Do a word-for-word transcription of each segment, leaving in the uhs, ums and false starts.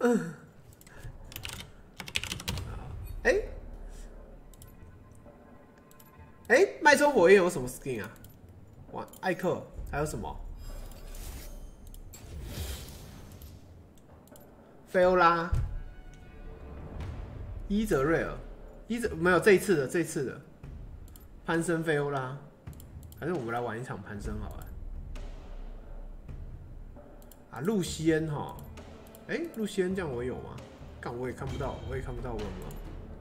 嗯，哎，哎，脉冲火焰有什么 skin 啊？哇，艾克还有什么？菲欧拉、伊泽瑞尔、伊泽没有这一次的，这一次的潘森菲欧拉，还是我们来玩一场潘森好了。啊，露西恩哈，哎、欸，露西恩这样我有吗？干我也看不到，我也看不到我有没有。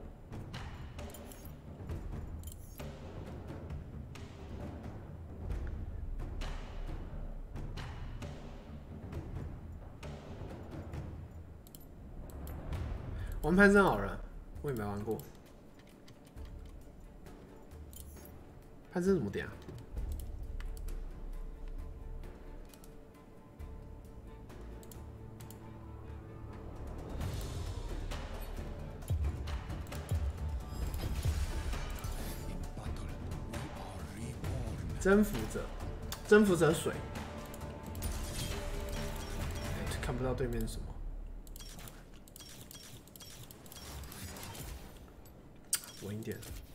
玩潘森好了，我也没玩过。潘森怎么点啊？征服者，征服者水，欸、看不到对面是什么。稳一点。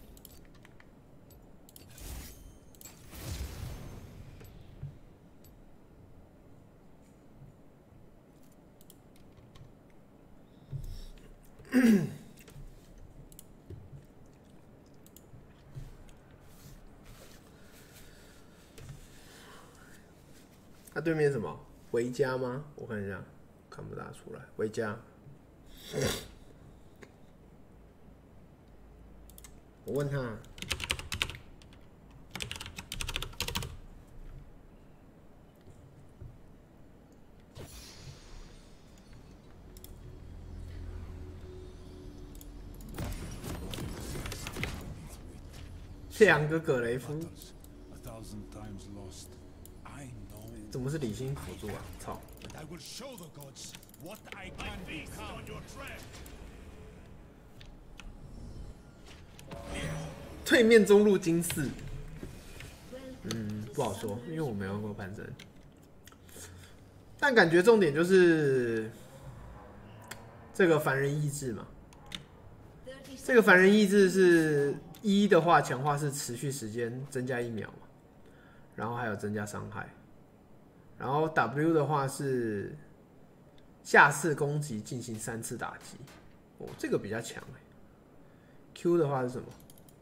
他、啊、对面什么？维嘉吗？我看一下，看不大出来。维嘉，我问他。两个葛雷夫，怎么是理性辅助啊？操！对面中路金四，嗯，不好说，因为我没玩过潘森。但感觉重点就是这个凡人意志嘛。这个凡人意志是一的话，强化是持续时间增加一秒嘛，然后还有增加伤害。然后 W 的话是下次攻击进行三次打击，哦，这个比较强哎。Q 的话是什么？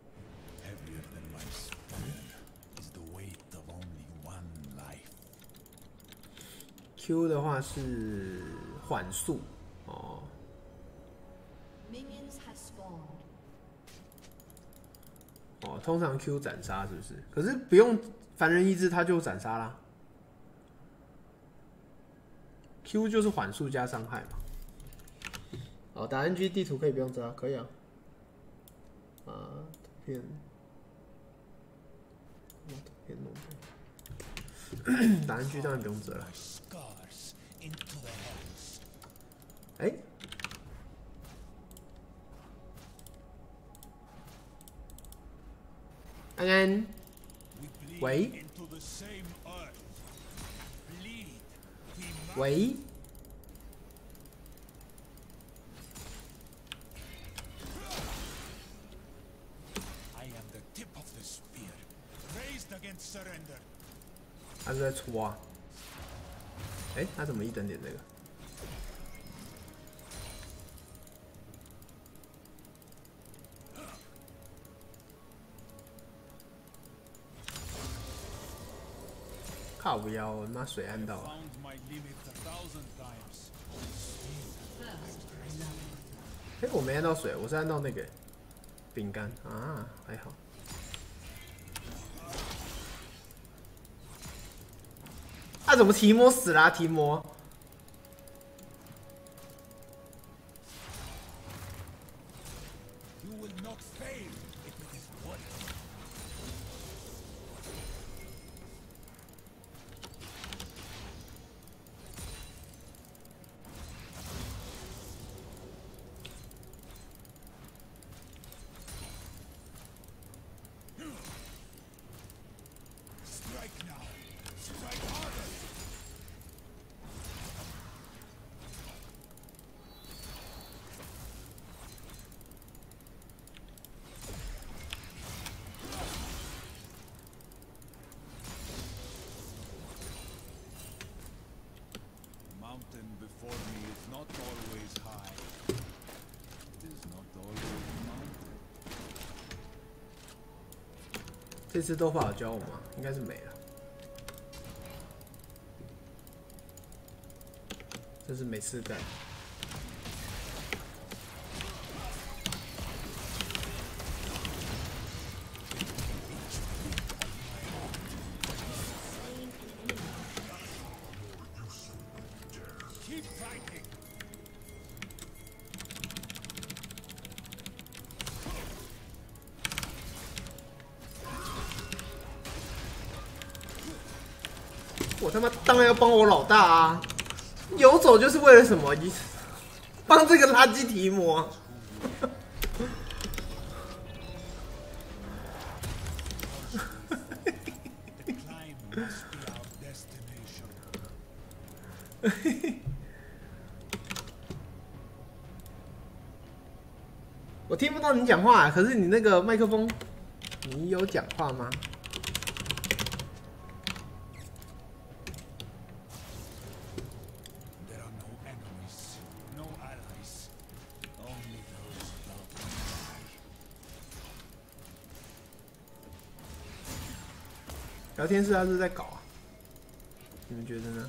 Q 的话是缓速哦。哦，通常 Q 斩杀是不是？可是不用凡人意志，他就斩杀啦。Q 就是缓速加伤害嘛。哦，打 N G 地图可以不用遮，可以啊。啊，图片，图片弄打 N G 当然不用遮了。哎、欸，安安，喂，喂。他是在戳啊！哎、欸，他怎么一等点这个？靠不要，我他妈水按到了。哎、欸，我没按到水，我是按到那个饼干啊，还好。啊，怎么提摩死啦、啊？提摩。 这次斗法有教我吗？应该是没了。这是没事干。我他妈当然要帮我老大啊！游走就是为了什么？你帮这个垃圾提摩。我听不到你讲话，可是你那个麦克风，你有讲话吗？聊天室他是在搞啊，你们觉得呢？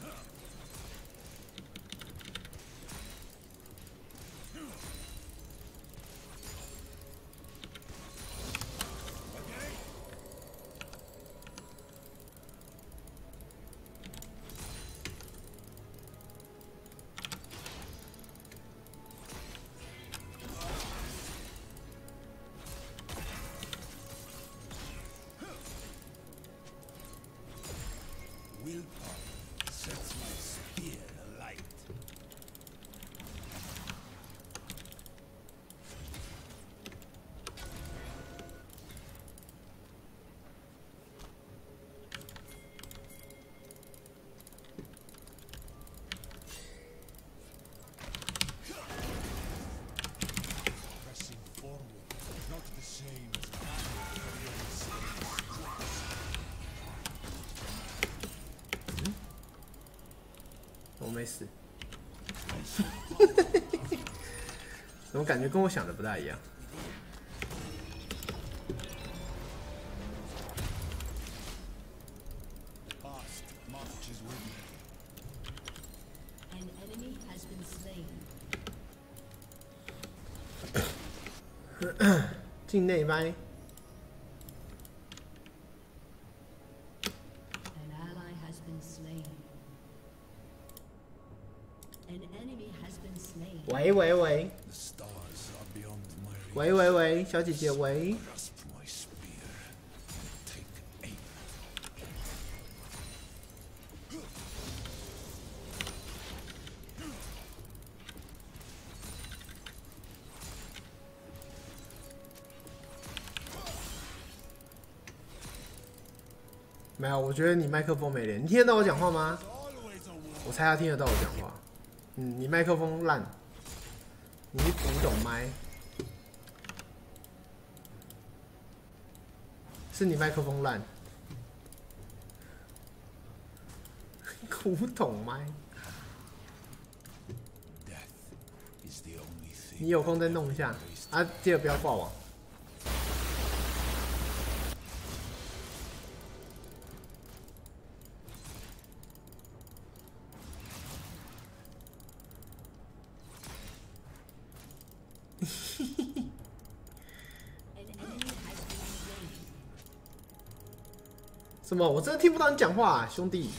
我没死，怎么感觉跟我想的不大一样？境内麦。喂喂喂，喂喂喂，小姐姐喂。没有，我觉得你麦克风没连，你听得到我讲话吗？我猜他听得到我讲话。嗯，你麦克风烂，你是古董麦，是你麦克风烂，古董麦。你有空再弄一下啊，记得不要挂网。什么？我真的听不到你讲话、啊，兄弟。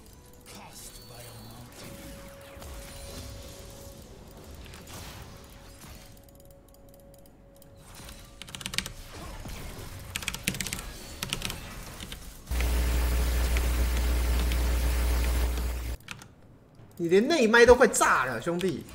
你连内麦都快炸了，兄弟。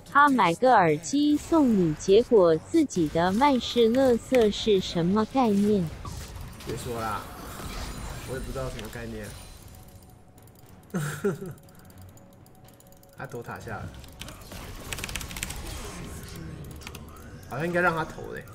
他买个耳机送你，结果自己的麦是垃圾，是什么概念？ 别说啦，我也不知道什么概念。他投塔下了，好像应该让他投的。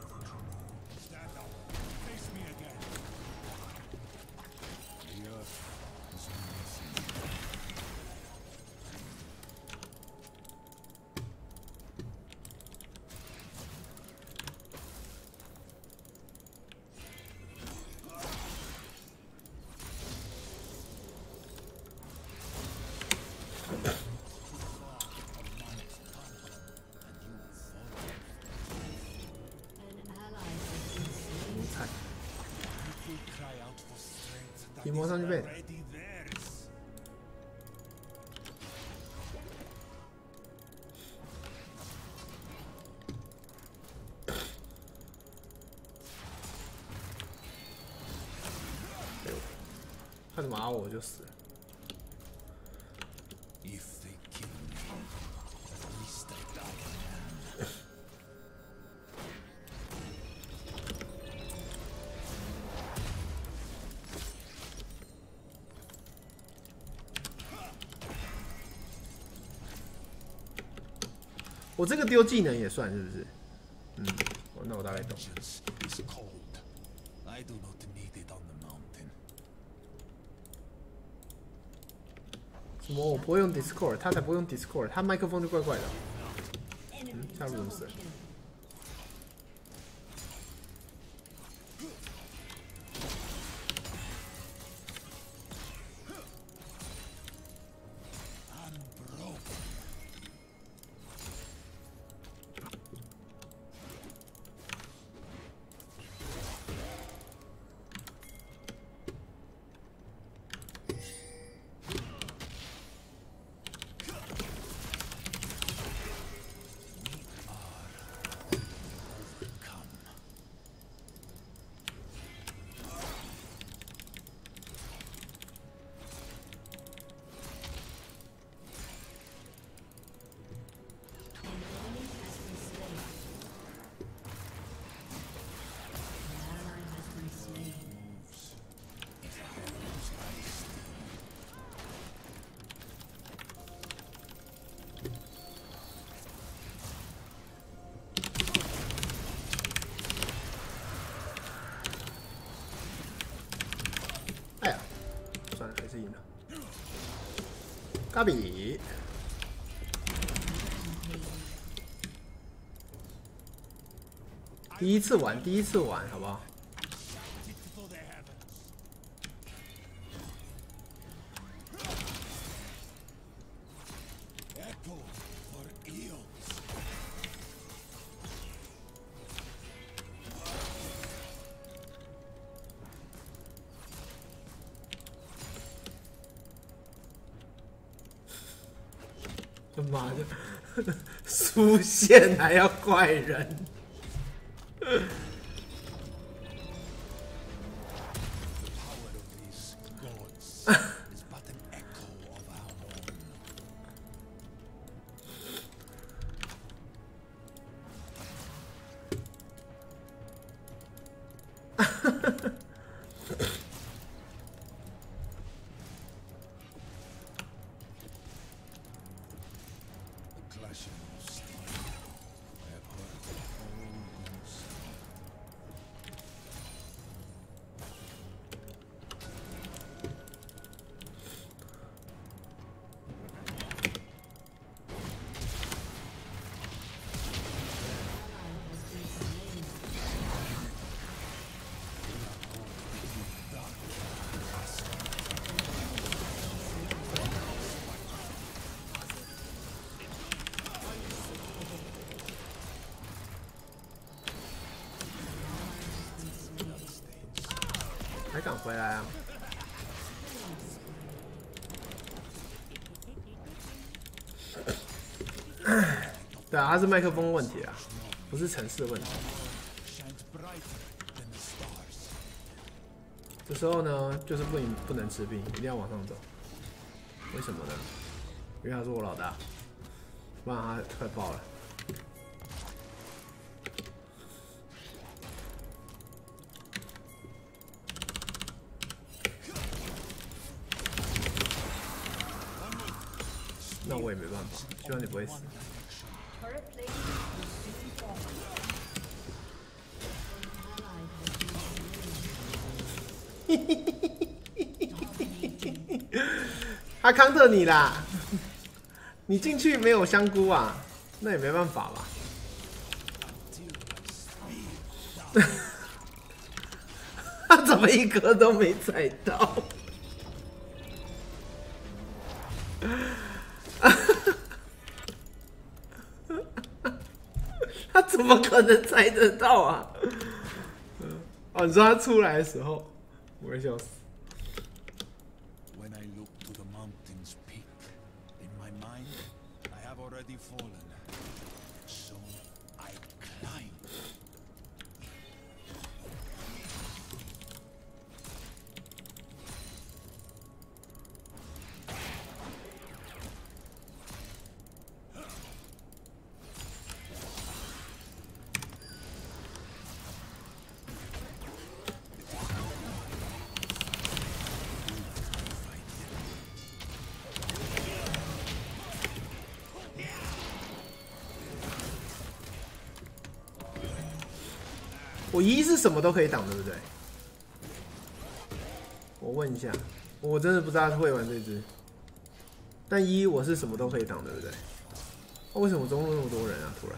提摩上去背。他怎么咬我我就死了。我这个丢技能也算是不是？嗯，那我大概懂。什么？我不会用 Discord， 他才不会用 Discord， 他麦克风就怪怪的。嗯，下路怎么死了？哎呀，算了，还是赢了。嘎比，第一次玩，第一次玩，好不好？他妈的，出现还要怪人。还敢回来啊？对啊，他是麦克风问题啊，不是城市的问题。这时候呢，就是不能不能吃兵，一定要往上走。为什么呢？因为他是我老大。 不然他快爆了。那我也没办法，希望你不会死。他康特你啦，你进去没有香菇啊？那也没办法吧。他怎么一颗都没踩到？他怎么可能猜得到啊？哦，你说他出来的时候，我会笑死。 When I look to the mountain's peak, in my mind, I have already fallen. So I climb. 我一是什么都可以挡，对不对？我问一下，我真的不知道他会玩这只。但一我是什么都可以挡，对不对？哦、为什么中路那么多人啊？突然。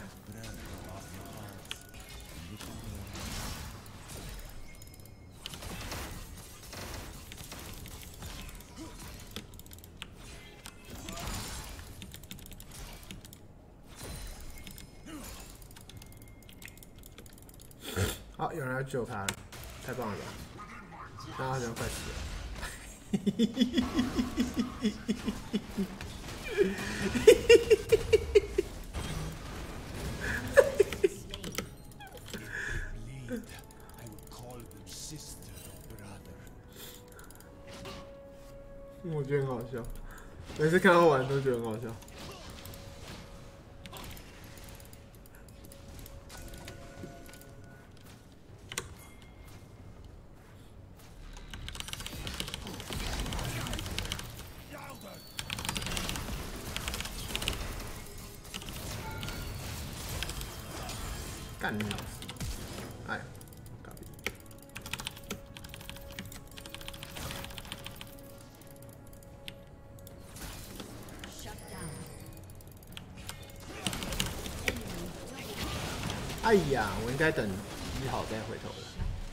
好，有人要救他了，太棒了吧！那他好像快死了。我觉得很好笑，每次看他玩都觉得很好笑。干你老师！哎，搞定。哎呀，我应该等一好再回头的。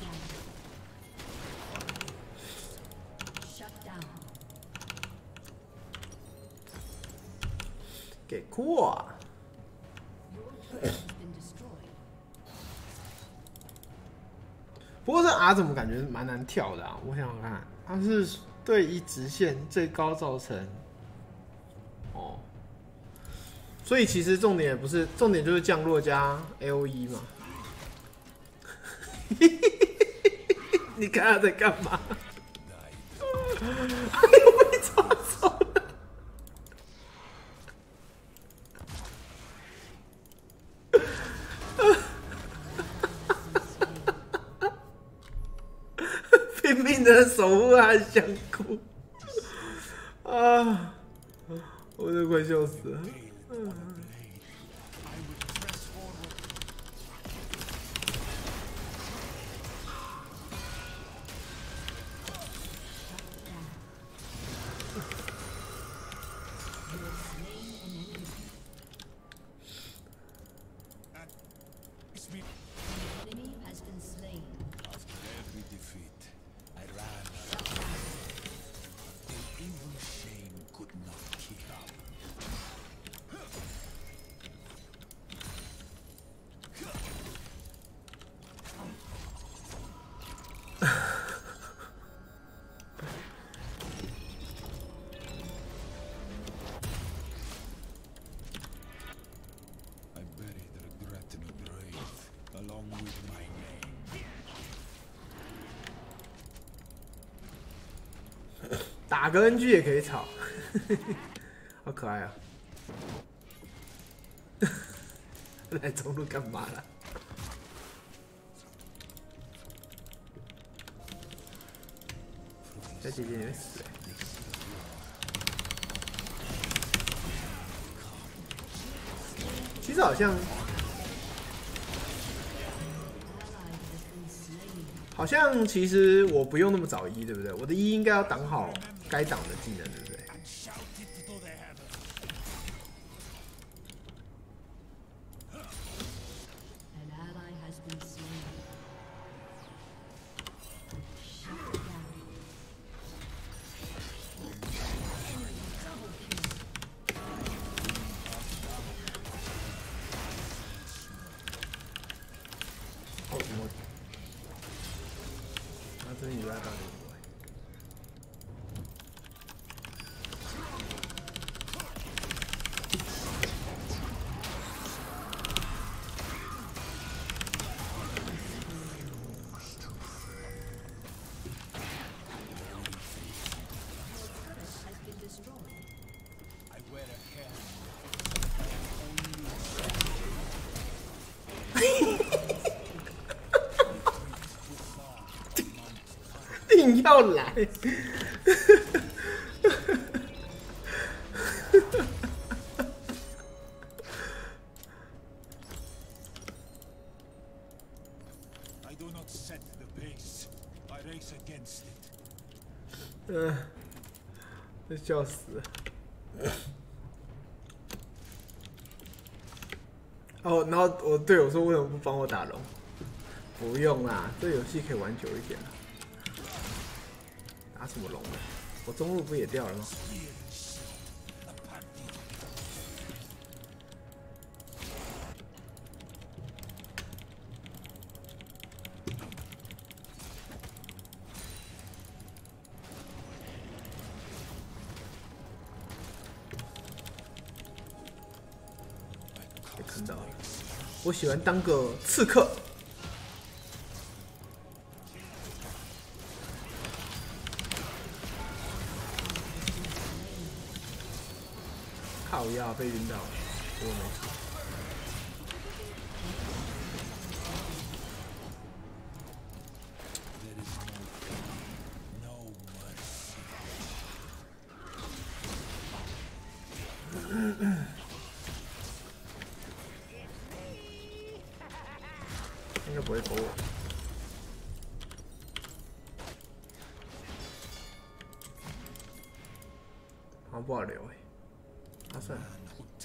给过。不过这 R 怎么感觉蛮难跳的啊？我想想看，它是对一直线最高造成哦，所以其实重点也不是重点，就是降落加 L O E 嘛。你看他在干嘛？他又被抓走了。拼命的守护他的香菇啊！我都快笑死了。打个 N G 也可以炒，好可爱啊！ 来中路干嘛啦？小姐姐你会死、欸！其实好像，好像其实我不用那么早一，对不对？我的一应该要挡好该挡的技能，对不对？这以外到底不会？硬要来，嗯，这笑死了。哦，然后我队友说为什么不帮我打龙？不用啦，这游戏可以玩久一点啦。打什么龙啊？我中路不也掉了吗？被看到了，我喜欢当个刺客。靠腰被晕到了，我没事。应该不会勾我，好像不好留哎、欸。啊，算了。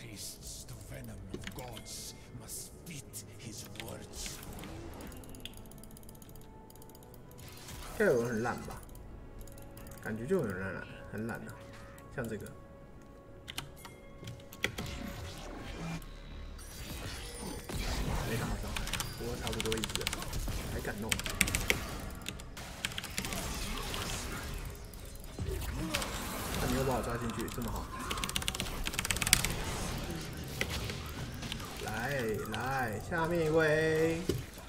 应该有人很烂吧？感觉就有人懒，很懒啊，像这个。没打到伤害，不过差不多意思，还敢弄。那你又把我抓进去，这么好。来来，下面一位，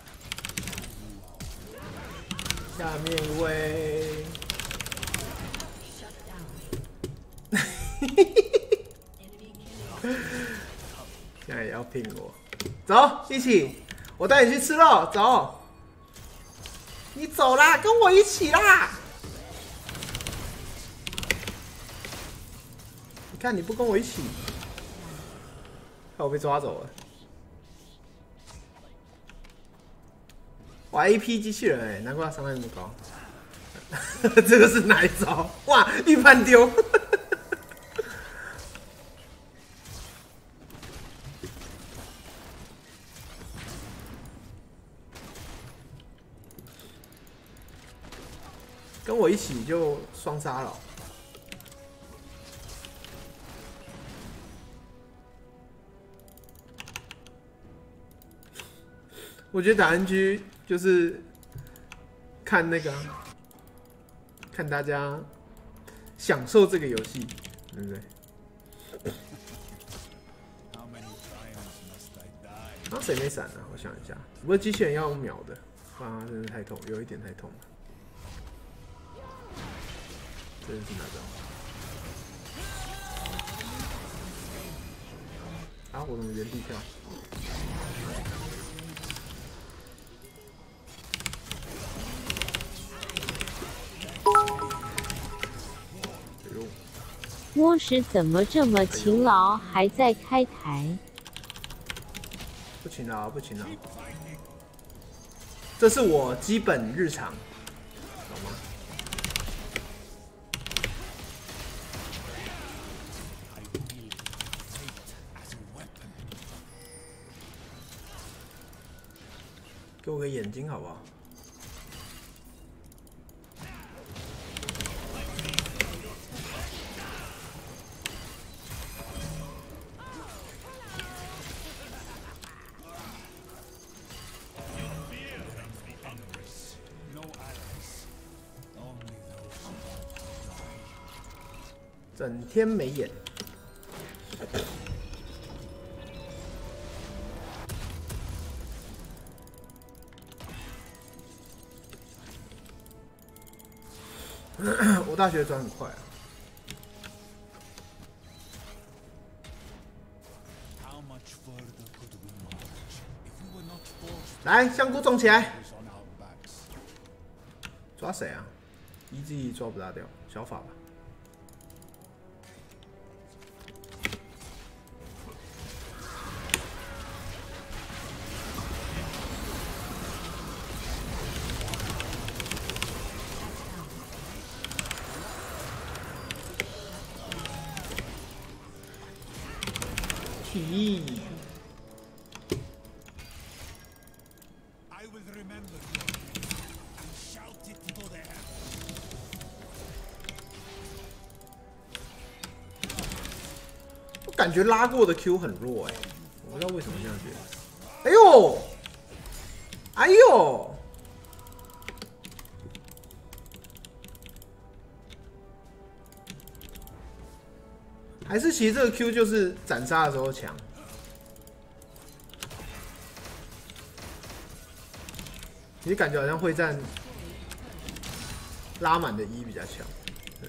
下面一位。现在也要拼我，走，一起，我带你去吃肉，走，你走啦，跟我一起啦。你看你不跟我一起，害我被抓走了。哇 ，A P 机器人哎、欸，难怪他伤害那么高。这个是哪一招？哇，预判丢。跟我一起就双杀了。我觉得打 N G 就是看那个、啊，看大家享受这个游戏，对不对？啊，谁没闪啊？我想一下，不过机器人要用秒的，啊，真的太痛，有一点太痛了。这是哪招？啊，我怎么原地跳？ 摸石怎么这么勤劳，还在开台？ 不勤劳，不勤劳，这是我基本日常，懂吗？给我个眼睛好不好？整天没眼。我大学转很快啊。来，香菇种起来。抓谁啊 ？E G 抓不大掉，小法吧。咦！ 我感觉拉过的 Q 很弱哎、欸，我不知道为什么这样觉得。哎呦，哎呦！还是其实这个 Q 就是斩杀的时候强。其实感觉好像会战拉满的 E 比较强。对。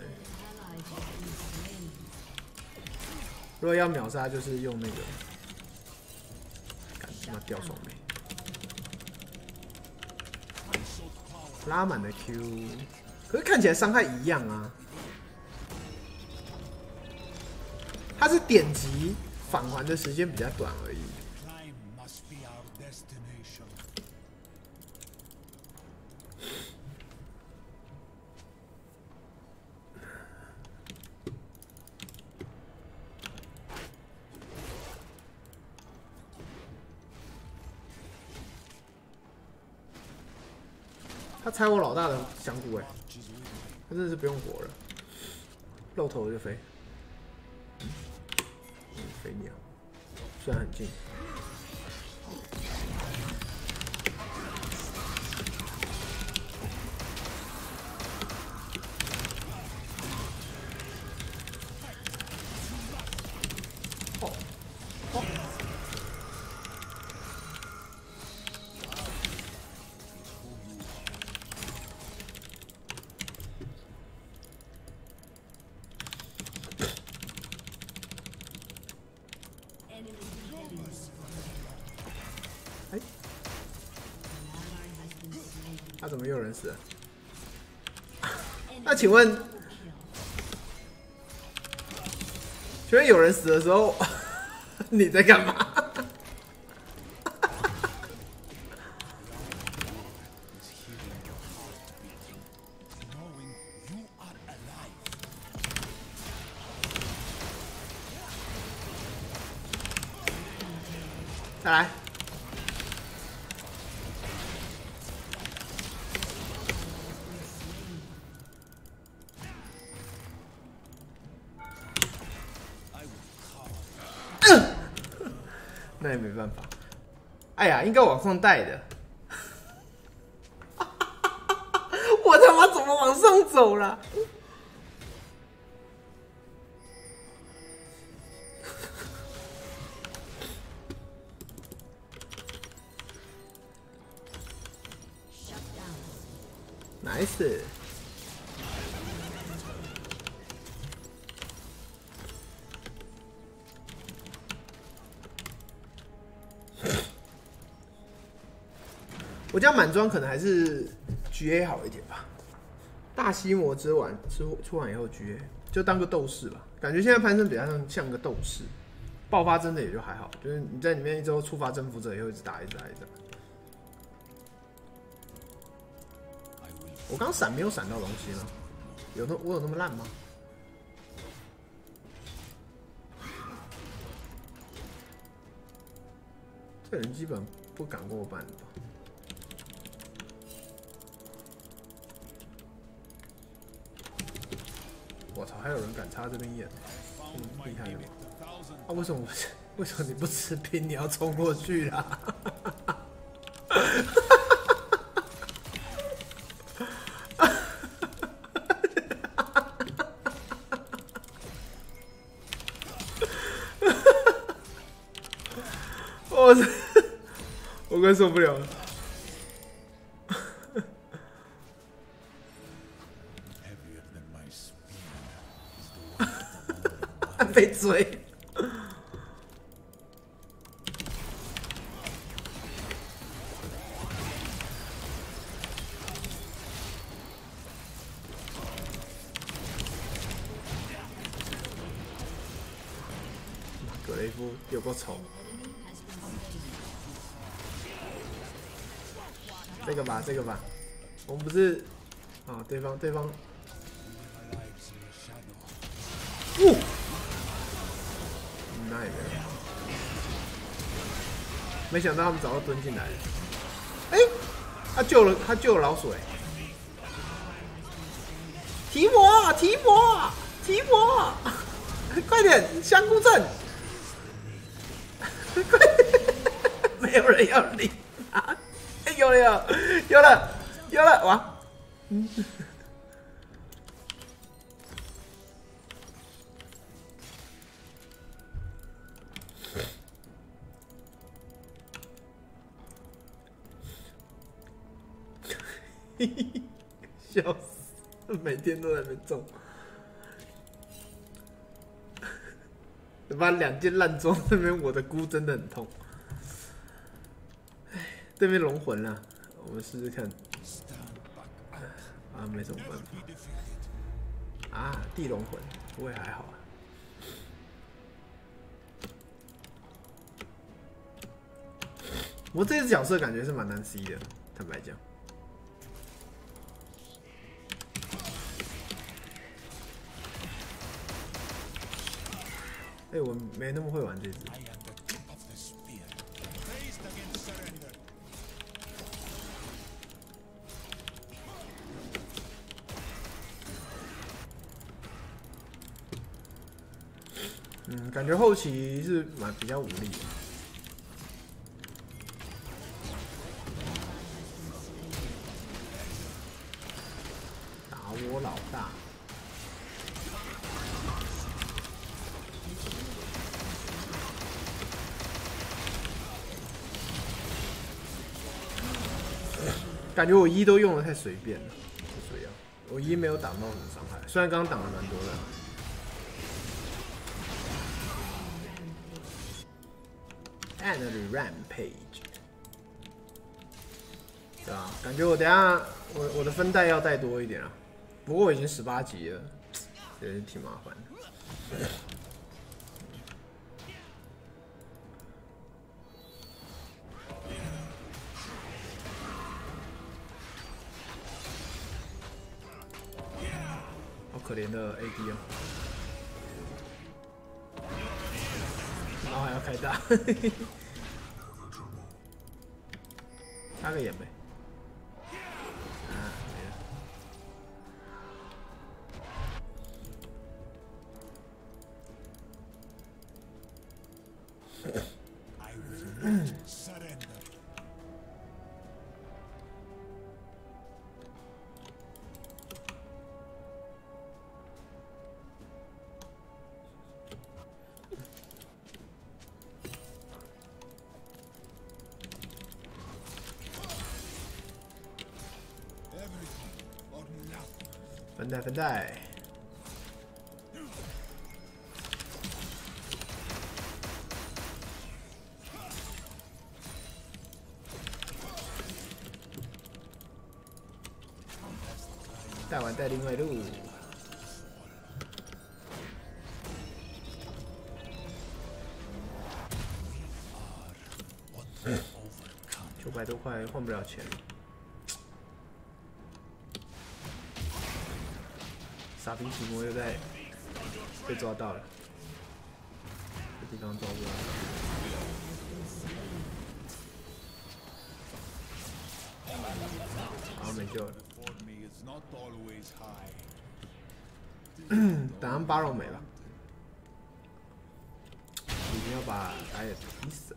如果要秒杀，就是用那个，干他妈掉手没，拉满的 Q， 可是看起来伤害一样啊。它是点击返还的时间比较短而已。他拆我老大的香菇哎、欸，他真的是不用活了，露头就飞。嗯，飞鸟，虽然很近。哦，哦。哎，他、啊、怎么又有人死了？那请问，请问有人死的时候，你在干嘛？再来。那也没办法。哎呀，应该往上带的。我他妈怎么往上走了？Nice。我这样满装可能还是 G A 好一点吧。大西魔之丸出出完以后 G A 就当个斗士吧， 感觉现在潘森比较像像个斗士，爆发真的也就还好，就是你在里面一周触发征服者也会一直打一直打一直打。我刚闪没有闪到东西吗？有那我有那么烂吗？这人基本不敢过半吧？我操，还有人敢插这边眼，嗯，厉害了吗？啊，为什么为什么你不吃兵，你要冲过去啦？我我快受不了了。被追。格雷夫有够丑。这个吧，这个吧，我们不是啊，对方对方，呜、哦，那也没有，没想到他们早就蹲进来了。哎、欸，他救了他救了老鼠哎、欸，提摩提摩提摩，快点香菇阵，快点，没有人要理他。有了有有了有了哇！嗯，笑死！每天都在那边中，把两件烂装这边，我的菇真的很痛。对面龙魂了，我们试试看。啊，没什么办法。啊，地龙魂，不会还好啊。不过这只角色感觉是蛮难 C 的，坦白讲。哎、欸，我没那么会玩这只。嗯，感觉后期是蛮比较无力的。打我老大！感觉我一都用的太随便了，不这样。我一没有挡到什么伤害，虽然刚刚挡了蛮多的。Another rampage， 对啊，感觉我等一下我我的分带要带多一点啊。不过我已经十八级了，有点挺麻烦的。好可怜的 A D 哦，然后还要开大。插个眼呗。啊，没了。分带分带，带完带另外路。 九百多块换不了钱。傻逼提摩又在被抓到了，这地方抓不到。好，没救了。等他们巴肉没了，已经要把打野踢死了。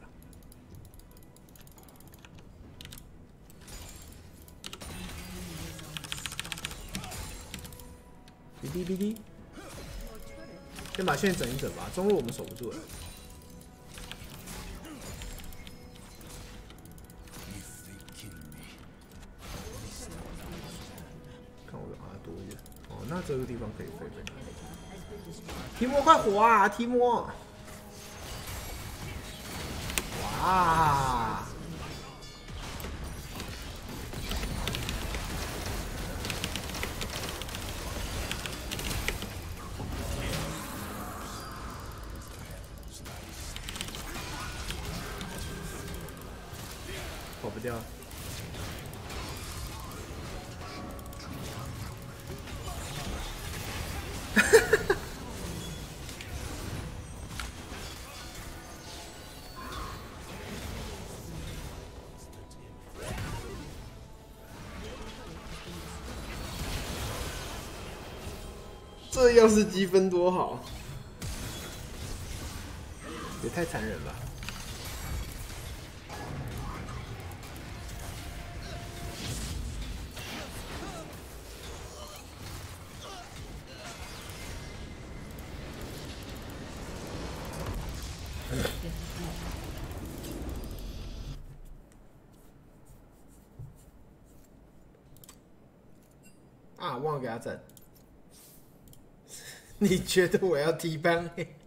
哔哔哔哔，先把线整一整吧，中路我们守不住了。看我的 R 多一点，哦，那这个地方可以飞飞。提莫快火啊，提莫！哇！跑不掉。这要是积分多好，也太残忍了。啊，忘了给他整。你觉得我要踢班黑？